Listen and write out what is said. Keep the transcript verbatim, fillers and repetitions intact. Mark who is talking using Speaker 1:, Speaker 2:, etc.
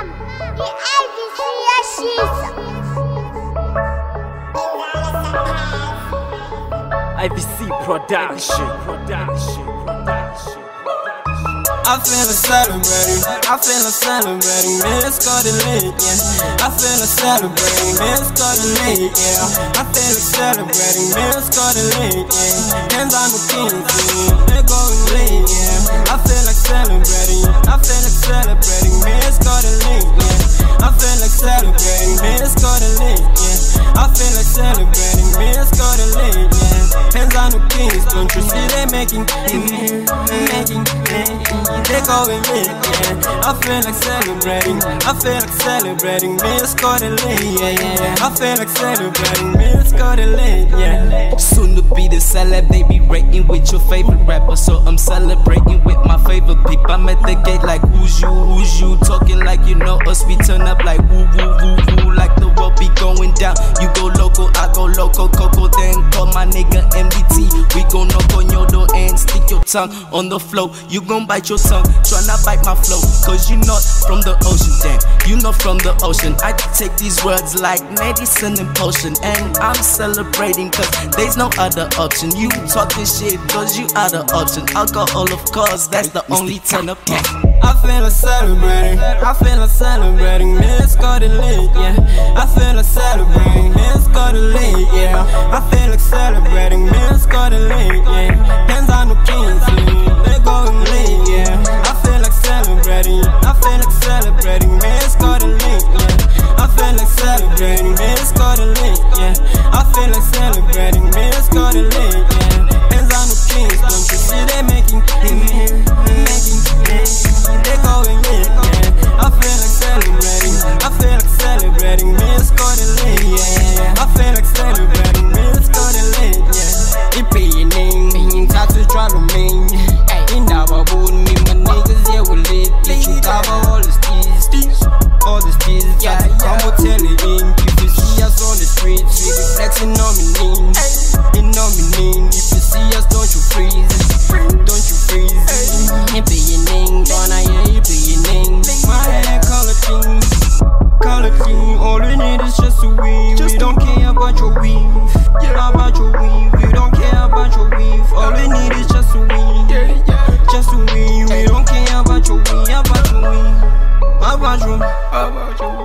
Speaker 1: I V C Production. Production. Production.
Speaker 2: I feel like celebrating, I feel like celebrating, man, it's got it lit, yeah. I feel like celebrating, man, it's got it lit, yeah. I feel like celebrating, man, it's got it lit, yeah. Hands on the kings, yeah, they're going lit, yeah. I feel like celebrating, I feel like celebrating, man, it's got it lit, yeah. I feel like celebrating, man, it's got it lit, yeah. I feel like celebrating, man, it's got it lit, yeah. Hands on the kings, don't you see they making, making, making, they going lit, yeah. I feel like celebrating, I feel like celebrating, man, it's got it lit, yeah, yeah. I feel like celebrating, man, it's got it lit, yeah.
Speaker 3: Soon to be the celeb, they be rating with your favorite rapper, so I'm celebrating with my favorite people. I'm at the gate like who's you, who's you, talking like you know us. We turn up like woo woo woo woo, like the world be going down. You go local, I go loco, coco, then call my nigga M D T. We gon' knock on your door and stick your tongue on the floor. You gon' bite your tongue, tryna bite my flow, cause you not from the ocean, damn, you not from the ocean. I take these words like medicine and potion, and I'm celebrating cause there's no other option. You talking shit cause you are the option. Alcohol of course, that's the only turn up, yeah.
Speaker 2: I feel like celebrating, I feel like celebrating, man, it's got it lit, yeah. I feel like celebrating, man, it's got it lit, yeah. I feel like celebrating, man, it's got it lit, yeah. Hands on the kings, yeah, they're going lit, yeah. I feel like celebrating, I feel like celebrating, man, it's got it lit, yeah. I feel like celebrating, man, it's got it lit, yeah. I feel like celebrating, man, it's got it lit, yeah. Hands on the kings, don't you see they making, making, making, they going lit, yeah. I feel like celebrating, I feel like celebrating, man, it's got it lit, yeah. I feel like celebrating, man, it's got it lit, yeah. It be your name, tattoo try to mean. In our boot, me, my niggas, yeah, we lit. Let you cover all the steez, all the steez, yeah. Come on, tell it in. If you see us on the streets, we be flexing on me lean, in on me lean. If you see us, don't you freeze, don't you freeze. It be your name, Donna, yeah, it be your name. My hair color team, color team. All we need is just a weave. We don't care about your weave, about your weave. We don't care about your weave. All we need is just a weave, just a weave. We don't care about your weave, about your weave, about your, about your.